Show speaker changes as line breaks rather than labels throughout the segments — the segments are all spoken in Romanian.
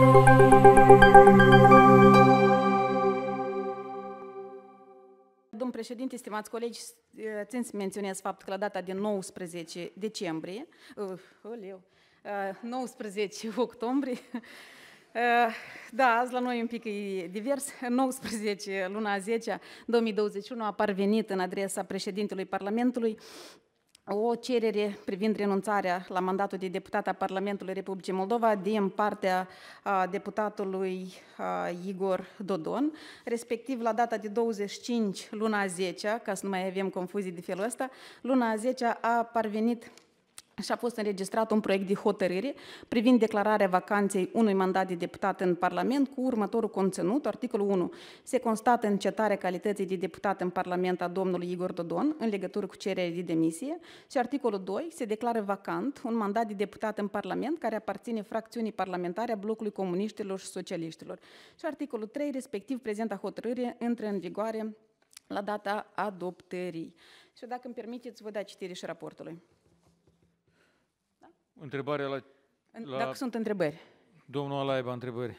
Domnul președinte, stimați colegi, țin să menționez faptul că la data de 19 decembrie, 19 octombrie, da, azi la noi un pic e divers, 19 luna 10 2021 a parvenit în adresa președintelui Parlamentului o cerere privind renunțarea la mandatul de deputat a Parlamentului Republicii Moldova din partea deputatului Igor Dodon, respectiv la data de 25 luna 10, ca să nu mai avem confuzii de felul ăsta, luna 10 a parvenit și a fost înregistrat un proiect de hotărâre privind declararea vacanței unui mandat de deputat în Parlament cu următorul conținut. Articolul 1. Se constată încetarea calității de deputat în Parlament a domnului Igor Dodon în legătură cu cererea de demisie. Și articolul 2. Se declară vacant un mandat de deputat în Parlament care aparține fracțiunii parlamentare a blocului comuniștilor și socialiștilor. Și articolul 3. Respectiv prezenta hotărâre intră în vigoare la data adoptării. Și dacă îmi permiteți, vă da citire și raportului.
Întrebarea la...
Dacă sunt întrebări.
Domnul Alaiba, întrebări.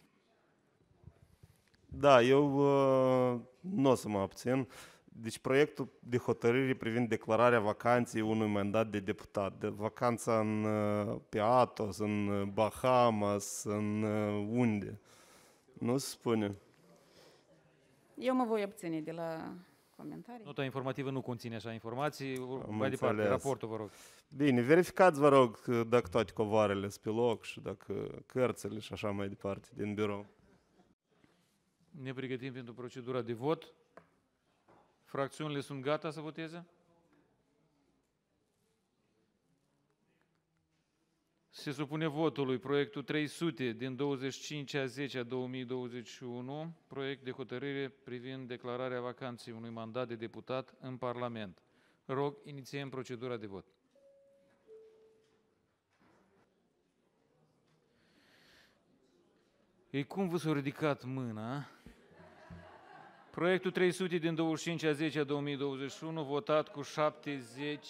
Da, eu nu o să mă abțin. Deci proiectul de hotărâre privind declararea vacanței unui mandat de deputat. De vacanța pe Athos, în Bahamas, în unde? Nu se spune.
Eu mă voi abține de la comentarii.
Nota informativă nu conține așa informații. Mai departe, raportul, vă rog.
Bine, verificați, vă rog, dacă toate covoarele sunt pe loc și dacă cărțile și așa mai departe din birou.
Ne pregătim pentru procedura de vot. Fracțiunile sunt gata să voteze? Se supune votului proiectul 300 din 25/10/2021, proiect de hotărâre privind declararea vacanței unui mandat de deputat în Parlament. Rog, inițiem procedura de vot. Ei, cum v-s-a ridicat mâna? Proiectul 300 din 25/10/2021, votat cu 70...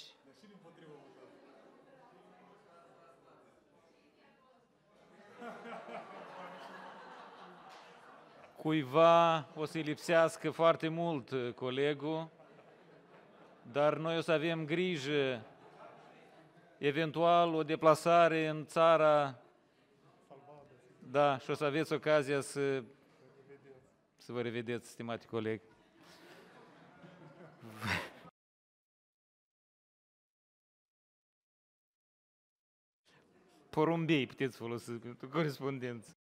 Cuiva o să-i lipsească foarte mult colegul, dar noi o să avem grijă, eventual o deplasare în țara, da, și o să aveți ocazia să vă revedeți, stimate coleg. Porumbei puteți folosi pentru corespondență.